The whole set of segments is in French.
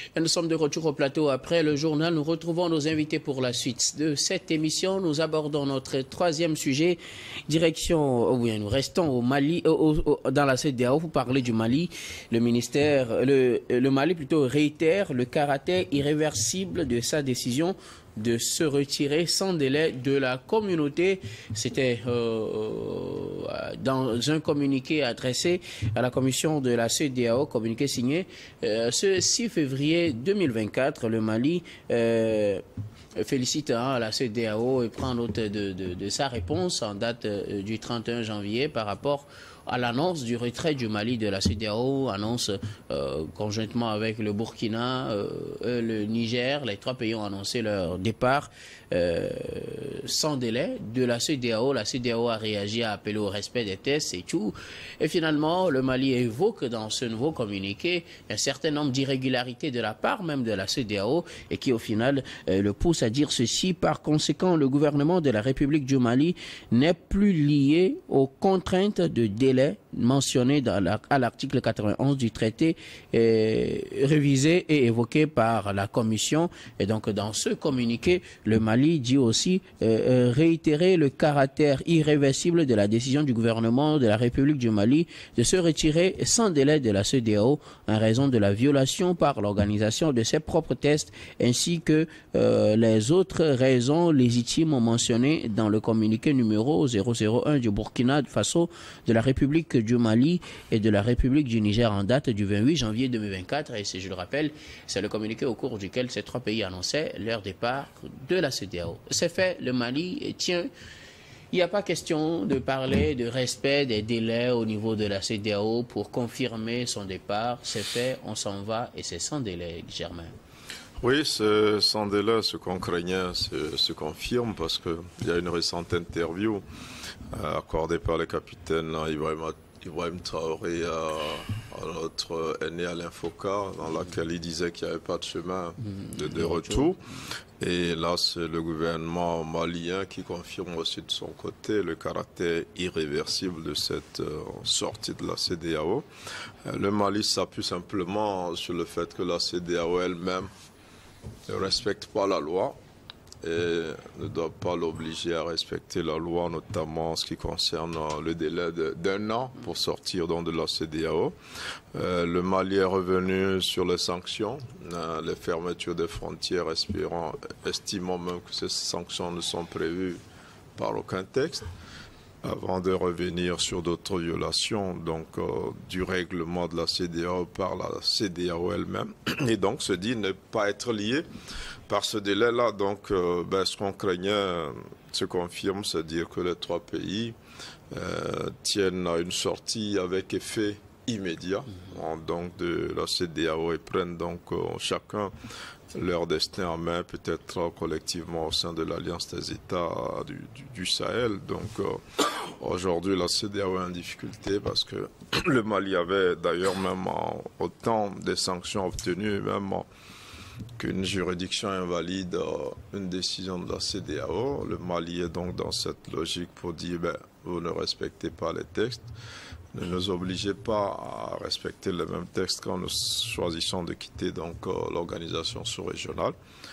Et nous sommes de retour au plateau après le journal. Nous retrouvons nos invités pour la suite de cette émission. Nous abordons notre troisième sujet. Direction, nous restons au Mali, dans la CEDEAO. Vous parlez du Mali. Le Mali plutôt réitère le caractère irréversible de sa décision de se retirer sans délai de la communauté. C'était dans un communiqué adressé à la commission de la CEDEAO, communiqué signé ce 6 février 2024. Le Mali félicite la CEDEAO et prend note de sa réponse en date du 31 janvier par rapport à l'annonce du retrait du Mali de la CEDEAO, annonce conjointement avec le Burkina, le Niger. Les trois pays ont annoncé leur départ sans délai de la CEDEAO. La CEDEAO a réagi, a appelé au respect des tests et tout. Et finalement, le Mali évoque dans ce nouveau communiqué un certain nombre d'irrégularités de la part même de la CEDEAO et qui au final le pousse à dire ceci. Par conséquent, le gouvernement de la République du Mali n'est plus lié aux contraintes de délai mentionné à l'article 91 du traité révisé et évoqué par la Commission. Et donc dans ce communiqué, le Mali dit aussi réitérer le caractère irréversible de la décision du gouvernement de la République du Mali de se retirer sans délai de la CEDEAO en raison de la violation par l'organisation de ses propres tests ainsi que les autres raisons légitimes mentionnées dans le communiqué numéro 001 du Burkina Faso, de la République du Mali et de la République du Niger en date du 28 janvier 2024. Et je le rappelle, c'est le communiqué au cours duquel ces trois pays annonçaient leur départ de la CEDEAO. C'est fait, le Mali tient. Il n'y a pas question de parler de respect des délais au niveau de la CEDEAO pour confirmer son départ. C'est fait, on s'en va et c'est sans délai, Germain. Oui, sans délai, ce qu'on craignait se confirme parce qu'il y a une récente interview accordée par le capitaine Ibrahim Traoré à notre aîné Alain Foka, dans laquelle il disait qu'il n'y avait pas de chemin de retour. Et là, c'est le gouvernement malien qui confirme aussi de son côté le caractère irréversible de cette sortie de la CEDEAO. Le Mali s'appuie simplement sur le fait que la CEDEAO elle-même ne respecte pas la loi et ne doit pas l'obliger à respecter la loi, notamment en ce qui concerne le délai d'un an pour sortir donc de la CEDEAO. Le Mali est revenu sur les sanctions, les fermetures des frontières, estimant même que ces sanctions ne sont prévues par aucun texte, avant de revenir sur d'autres violations donc du règlement de la CEDEAO par la CEDEAO elle-même, et donc se dit ne pas être lié par ce délai-là. Donc ce qu'on craignait se confirme, c'est-à-dire que les trois pays tiennent à une sortie avec effet immédiat donc de la CEDEAO et prennent donc chacun leur destin en main, peut-être collectivement au sein de l'Alliance des États du Sahel. Donc aujourd'hui, la CEDEAO est en difficulté parce que le Mali avait d'ailleurs même autant de sanctions obtenues, même qu'une juridiction invalide une décision de la CEDEAO. Le Mali est donc dans cette logique pour dire vous ne respectez pas les textes. Ne nous obligez pas à respecter les mêmes textes quand nous choisissons de quitter donc l'organisation sous-régionale.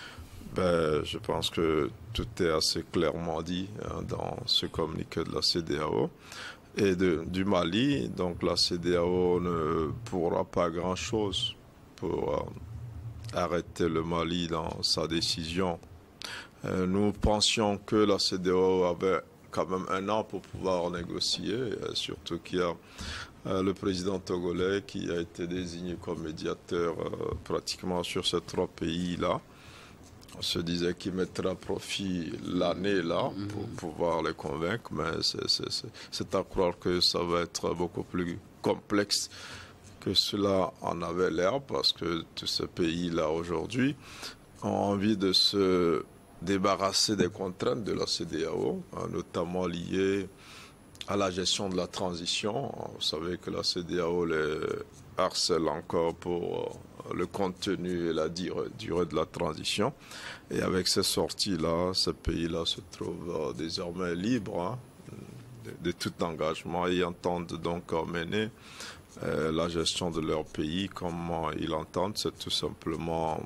Je pense que tout est assez clairement dit dans ce communiqué de la CEDEAO. Et du Mali, donc la CEDEAO ne pourra pas grand-chose pour arrêter le Mali dans sa décision. Nous pensions que la CEDEAO avait quand même un an pour pouvoir négocier, surtout qu'il y a le président togolais qui a été désigné comme médiateur pratiquement sur ces trois pays-là. On se disait qu'il mettrait à profit l'année là pour pouvoir les convaincre, mais c'est à croire que ça va être beaucoup plus complexe que cela en avait l'air, parce que tous ces pays-là aujourd'hui ont envie de se débarrasser des contraintes de la CEDEAO, notamment liées à la gestion de la transition. Vous savez que la CEDEAO les harcèle encore pour le contenu et la durée de la transition. Et avec ces sorties-là, ces pays-là se trouvent désormais libres de tout engagement et entendent donc mener la gestion de leur pays, comment ils l'entendent. C'est tout simplement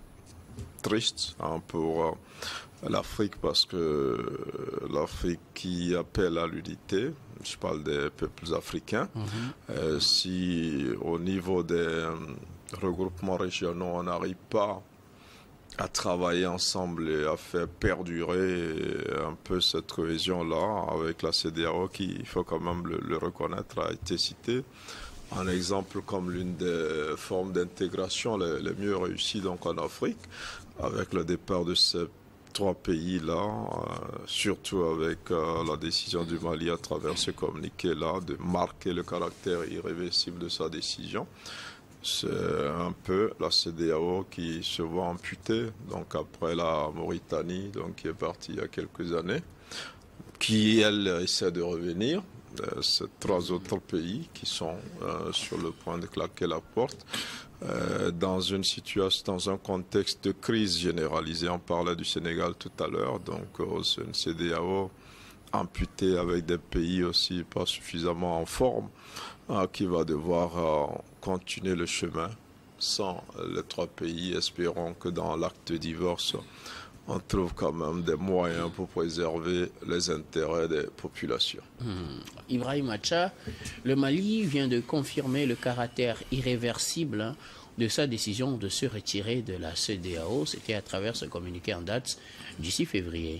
triste hein, pour l'Afrique, parce que l'Afrique qui appelle à l'unité, je parle des peuples africains, si au niveau des regroupements régionaux on n'arrive pas à travailler ensemble et à faire perdurer un peu cette cohésion-là avec la CEDEAO, qui, il faut quand même le reconnaître, a été citée un exemple comme l'une des formes d'intégration les mieux réussies donc en Afrique, avec le départ de ces trois pays-là, surtout avec la décision du Mali à travers ce communiqué-là de marquer le caractère irréversible de sa décision. C'est un peu la CEDEAO qui se voit amputée, donc après la Mauritanie, donc qui est partie il y a quelques années, qui elle essaie de revenir. Ces trois autres pays qui sont sur le point de claquer la porte dans une situation, dans un contexte de crise généralisée. On parlait du Sénégal tout à l'heure, donc c'est une CEDEAO amputée avec des pays aussi pas suffisamment en forme, qui va devoir continuer le chemin sans les trois pays. Espérons que dans l'acte de divorce, on trouve quand même des moyens pour préserver les intérêts des populations. Ibrahim Acha, le Mali vient de confirmer le caractère irréversible de sa décision de se retirer de la CEDEAO. C'était à travers ce communiqué en date du 6 février.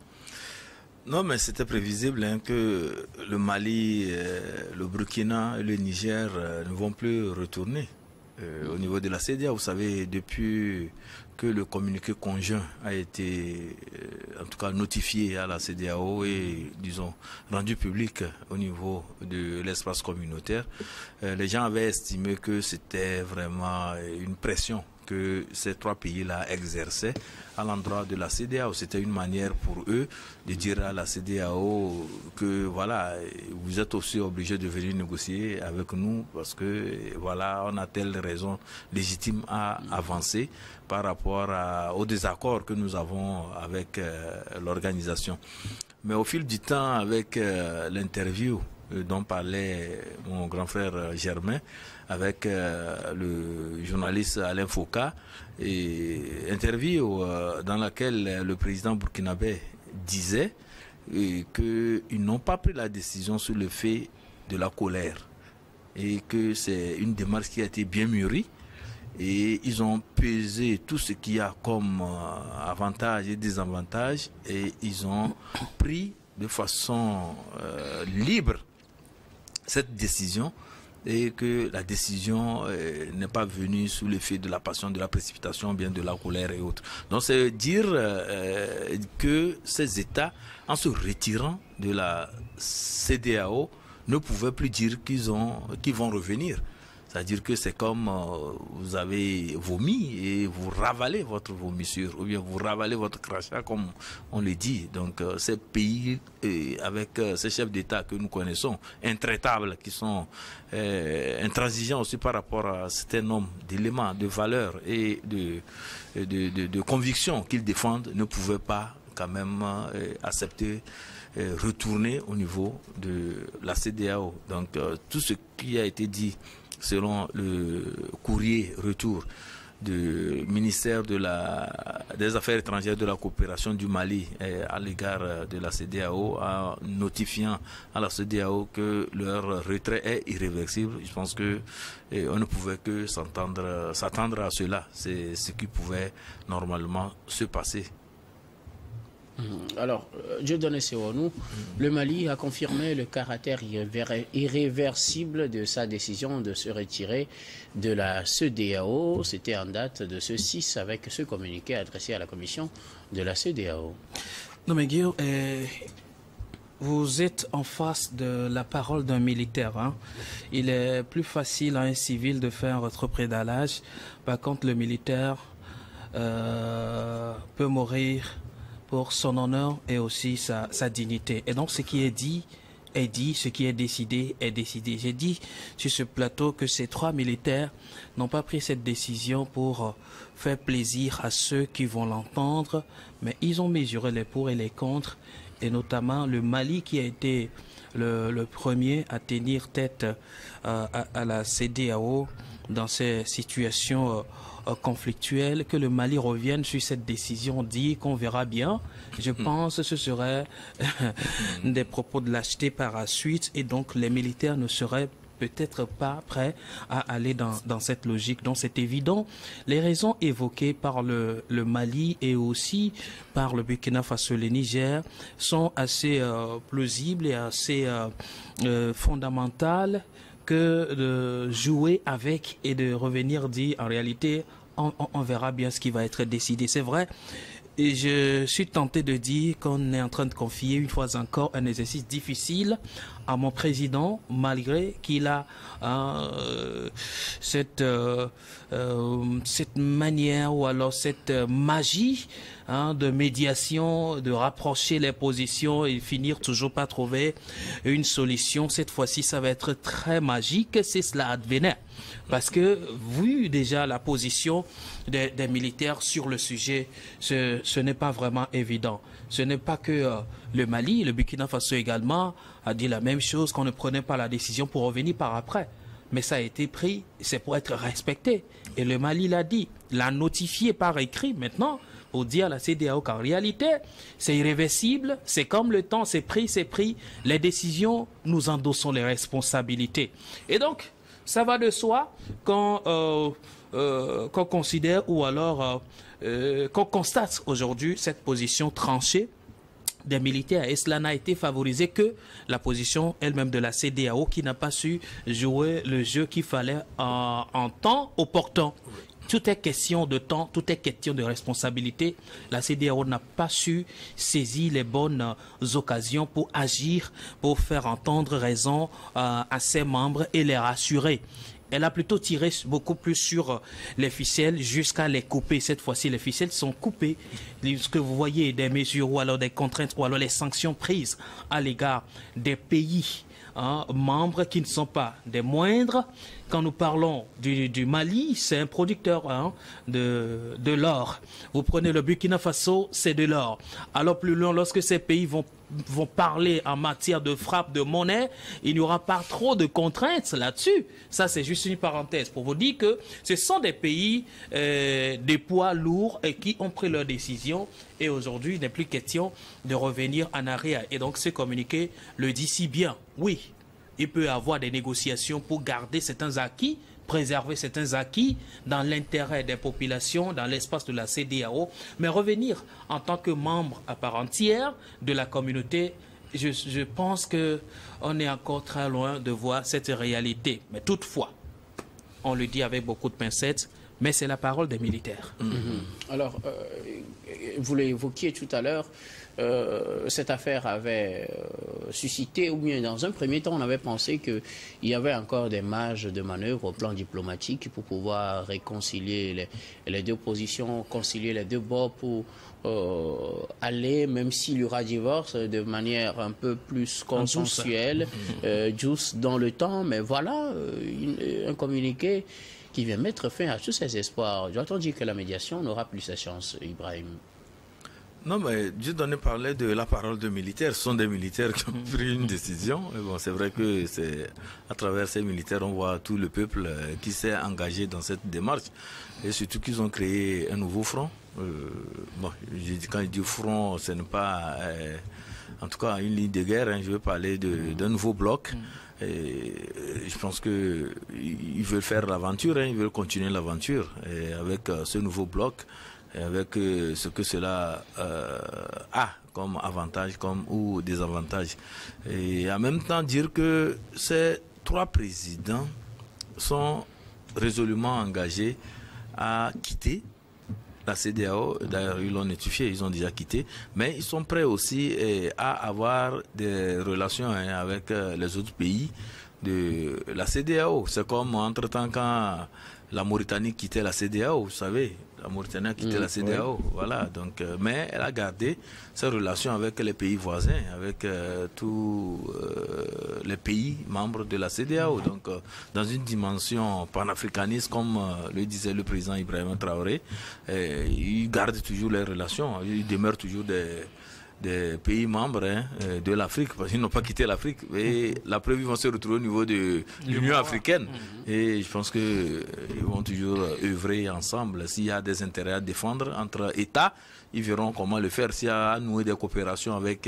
Non, mais c'était prévisible hein, que le Mali, le Burkina et le Niger ne vont plus retourner au niveau de la CEDEAO. Vous savez, depuis que le communiqué conjoint a été, en tout cas, notifié à la CEDEAO et, disons, rendu public au niveau de l'espace communautaire, les gens avaient estimé que c'était vraiment une pression que ces trois pays-là exerçaient à l'endroit de la CEDEAO. C'était une manière pour eux de dire à la CEDEAO que voilà, vous êtes aussi obligés de venir négocier avec nous parce que voilà, on a telle raison légitime à avancer par rapport au désaccord que nous avons avec l'organisation. Mais au fil du temps, avec l'interview dont parlait mon grand frère Germain, avec le journaliste Alain Foucault, et interview dans laquelle le président burkinabé disait qu'ils n'ont pas pris la décision sur le fait de la colère et que c'est une démarche qui a été bien mûrie et ils ont pesé tout ce qu'il y a comme avantages et désavantages et ils ont pris de façon libre cette décision et que la décision n'est pas venue sous l'effet de la passion, de la précipitation, bien de la colère et autres. Donc c'est dire que ces États, en se retirant de la CEDEAO, ne pouvaient plus dire qu'ils vont revenir. C'est-à-dire que c'est comme vous avez vomi et vous ravalez votre vomissure ou bien vous ravalez votre crachat comme on le dit. Donc ces pays avec ces chefs d'État que nous connaissons, intraitables, qui sont intransigeants aussi par rapport à un certain nombre d'éléments, de valeurs et de convictions qu'ils défendent, ne pouvaient pas quand même accepter retourner au niveau de la CEDEAO. Donc tout ce qui a été dit selon le courrier retour du ministère des Affaires étrangères de la coopération du Mali à l'égard de la CEDEAO, en notifiant à la CEDEAO que leur retrait est irréversible. Je pense que on ne pouvait que s'attendre à cela. C'est ce qui pouvait normalement se passer. Alors, Dieudonné Sewonou, le Mali a confirmé le caractère irréversible de sa décision de se retirer de la CEDEAO. C'était en date de ce 6 avec ce communiqué adressé à la commission de la CEDEAO. Non mais Guillaume, vous êtes en face de la parole d'un militaire. Hein. Il est plus facile à un civil de faire un rétropédalage. Par contre, le militaire peut mourir pour son honneur et aussi sa dignité. Et donc ce qui est dit, ce qui est décidé est décidé. J'ai dit sur ce plateau que ces trois militaires n'ont pas pris cette décision pour faire plaisir à ceux qui vont l'entendre, mais ils ont mesuré les pour et les contre et notamment le Mali qui a été le premier à tenir tête à la CEDEAO dans ces situations conflictuelles, que le Mali revienne sur cette décision, dit qu'on verra bien. Je pense que ce serait des propos de lâcheté par la suite, et donc les militaires ne seraient peut-être pas prêts à aller dans cette logique. Donc c'est évident. Les raisons évoquées par le Mali et aussi par le Burkina Faso et le Niger sont assez plausibles et assez fondamentales, que de jouer avec et de revenir dire en réalité on verra bien ce qui va être décidé. C'est vrai. Et je suis tenté de dire qu'on est en train de confier une fois encore un exercice difficile à mon président, malgré qu'il a cette manière ou alors cette magie de médiation, de rapprocher les positions et finir toujours pas trouver une solution. Cette fois-ci, ça va être très magique si cela advenait. Parce que, vu déjà la position des militaires sur le sujet, ce n'est pas vraiment évident. Ce n'est pas que le Mali, le Burkina Faso également, a dit la même chose, qu'on ne prenait pas la décision pour revenir par après. Mais ça a été pris, c'est pour être respecté. Et le Mali l'a dit, l'a notifié par écrit maintenant, pour dire à la CEDEAO qu'en réalité, c'est irréversible, c'est comme le temps, c'est pris, les décisions, nous endossons les responsabilités. Et donc, ça va de soi qu'on considère ou alors qu'on constate aujourd'hui cette position tranchée des militaires. Et cela n'a été favorisé que la position elle-même de la CEDEAO qui n'a pas su jouer le jeu qu'il fallait en temps opportun. Tout est question de temps, tout est question de responsabilité. La CEDEAO n'a pas su saisir les bonnes occasions pour agir, pour faire entendre raison à ses membres et les rassurer. Elle a plutôt tiré beaucoup plus sur les ficelles jusqu'à les couper. Cette fois-ci, les ficelles sont coupées. Ce que vous voyez, des mesures ou alors des contraintes ou alors les sanctions prises à l'égard des pays membres qui ne sont pas des moindres. Quand nous parlons du Mali, c'est un producteur de l'or. Vous prenez le Burkina Faso, c'est de l'or. Alors plus loin, lorsque ces pays vont parler en matière de frappe de monnaie, il n'y aura pas trop de contraintes là-dessus. Ça, c'est juste une parenthèse pour vous dire que ce sont des pays, des poids lourds et qui ont pris leurs décisions. Et aujourd'hui, il n'est plus question de revenir en arrière. Et donc, ce communiqué le dit si bien. Oui, il peut y avoir des négociations pour garder certains acquis, préserver certains acquis dans l'intérêt des populations, dans l'espace de la CEDEAO, mais revenir en tant que membre à part entière de la communauté, je pense qu'on est encore très loin de voir cette réalité. Mais toutefois, on le dit avec beaucoup de pincettes, mais c'est la parole des militaires. Alors, vous l'évoquiez tout à l'heure, cette affaire avait suscité, ou bien dans un premier temps, on avait pensé qu'il y avait encore des marges de manœuvre au plan diplomatique pour pouvoir réconcilier les deux positions, concilier les deux bords pour aller, même s'il y aura divorce, de manière un peu plus consensuelle, juste dans le temps. Mais voilà, un communiqué qui vient mettre fin à tous ces espoirs. Doit-on dire que la médiation n'aura plus sa chance, Ibrahim? Non, mais Dieu donnait parler de la parole de militaires. Ce sont des militaires qui ont pris une décision. Mais bon, c'est vrai que c'est à travers ces militaires, on voit tout le peuple qui s'est engagé dans cette démarche. Et surtout qu'ils ont créé un nouveau front. Bon, quand je dis front, ce n'est pas, en tout cas, une ligne de guerre. Hein, je veux parler d'un nouveau bloc. Et je pense qu'ils veulent faire l'aventure, hein, ils veulent continuer l'aventure avec ce nouveau bloc, et avec ce que cela a comme avantage ou désavantage. Et en même temps dire que ces trois présidents sont résolument engagés à quitter la CEDEAO. D'ailleurs, ils l'ont notifié, ils ont déjà quitté, mais ils sont prêts aussi à avoir des relations avec les autres pays de la CEDEAO. C'est comme entre-temps quand la Mauritanie quittait la CEDEAO, vous savez, la Mauritanie a quitté la CEDEAO, voilà. Donc, mais elle a gardé ses relations avec les pays voisins, avec tous les pays membres de la CEDEAO. Donc, dans une dimension panafricaniste, comme le disait le président Ibrahim Traoré, il garde toujours les relations, il demeure toujours des pays membres de l'Afrique, parce qu'ils n'ont pas quitté l'Afrique. Et la preuve, ils vont se retrouver au niveau de l'Union africaine. Et je pense qu'ils vont toujours œuvrer ensemble. S'il y a des intérêts à défendre entre États, ils verront comment le faire. S'il y a à nouer des coopérations avec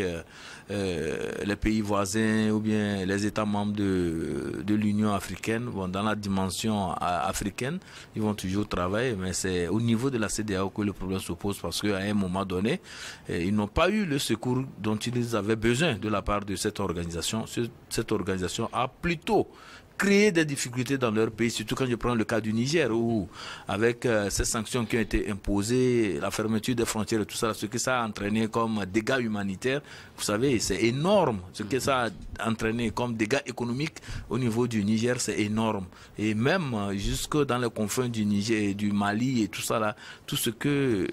les pays voisins ou bien les États membres de l'Union africaine, bon, dans la dimension africaine, ils vont toujours travailler. Mais c'est au niveau de la CEDEAO que le problème se pose, parce qu'à un moment donné, ils n'ont pas eu le secours dont ils avaient besoin de la part de cette organisation. Cette organisation a plutôt créer des difficultés dans leur pays, surtout quand je prends le cas du Niger, où avec ces sanctions qui ont été imposées, la fermeture des frontières et tout ça, ce que ça a entraîné comme dégâts humanitaires, vous savez, c'est énorme. Ce que ça a entraîné comme dégâts économiques au niveau du Niger, c'est énorme. Et même jusque dans les confins du Niger et du Mali et tout ça là, tout ce que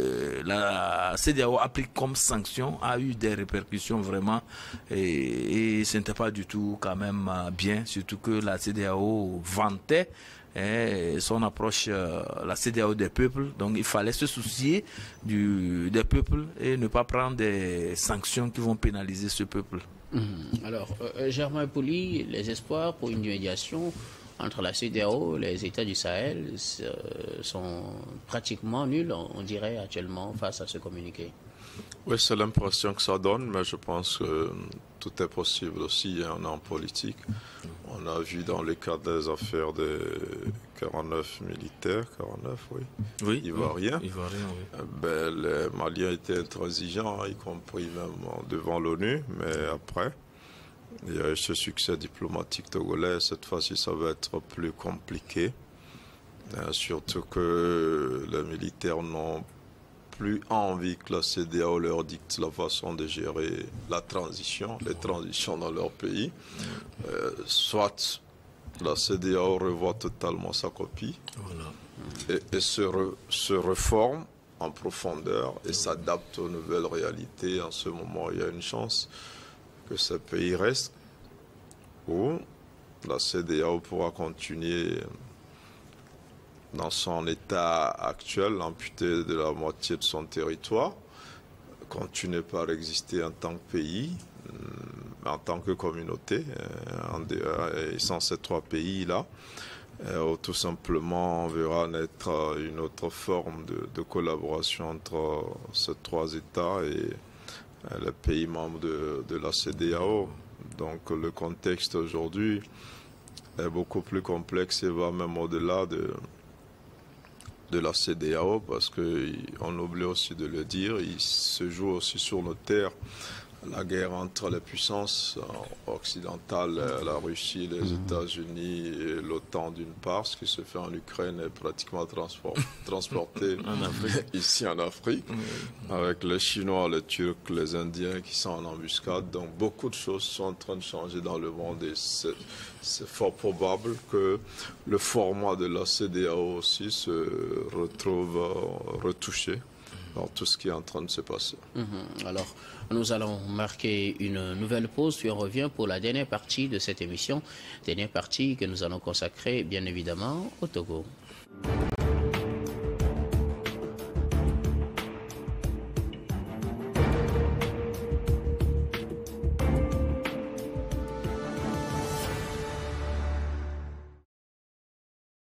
la CEDEAO applique comme sanction a eu des répercussions vraiment, et ce n'était pas du tout quand même bien, surtout que la CEDEAO vantait son approche, la CEDEAO des peuples. Donc il fallait se soucier des peuples et ne pas prendre des sanctions qui vont pénaliser ce peuple. Alors, Germain Pouli, les espoirs pour une médiation entre la CEDEAO et les États du Sahel sont pratiquement nuls, on dirait actuellement, face à ce communiqué. Oui, c'est l'impression que ça donne, mais je pense que tout est possible aussi en politique. On a vu dans le cas des affaires des 49 militaires, 49, oui, Ivoiriens, oui. Ben, les Maliens étaient intransigeants, y compris même devant l'ONU, mais après, il y a eu ce succès diplomatique togolais. Cette fois-ci, ça va être plus compliqué, surtout que les militaires n'ont plus envie que la CEDEAO leur dicte la façon de gérer la transition, les transitions dans leur pays. Soit la CEDEAO revoit totalement sa copie et se reforme en profondeur et s'adapte aux nouvelles réalités. En ce moment, il y a une chance que ce pays reste, ou la CEDEAO pourra continuer dans son état actuel, amputé de la moitié de son territoire, continuer par exister en tant que pays, en tant que communauté, et sans ces trois pays-là, ou tout simplement on verra naître une autre forme de collaboration entre ces trois États et les pays membres de la CEDEAO. Donc le contexte aujourd'hui est beaucoup plus complexe et va même au-delà de la CEDEAO, parce qu'on oublie aussi de le dire, il se joue aussi sur nos terres la guerre entre les puissances occidentales, la Russie, les États-Unis et l'OTAN d'une part. Ce qui se fait en Ukraine est pratiquement transporté ici en Afrique, avec les Chinois, les Turcs, les Indiens qui sont en embuscade. Donc beaucoup de choses sont en train de changer dans le monde et c'est fort probable que le format de la CEDEAO aussi se retrouve retouché dans tout ce qui est en train de se passer. Alors, nous allons marquer une nouvelle pause, puis on revient pour la dernière partie de cette émission. Dernière partie que nous allons consacrer, bien évidemment, au Togo.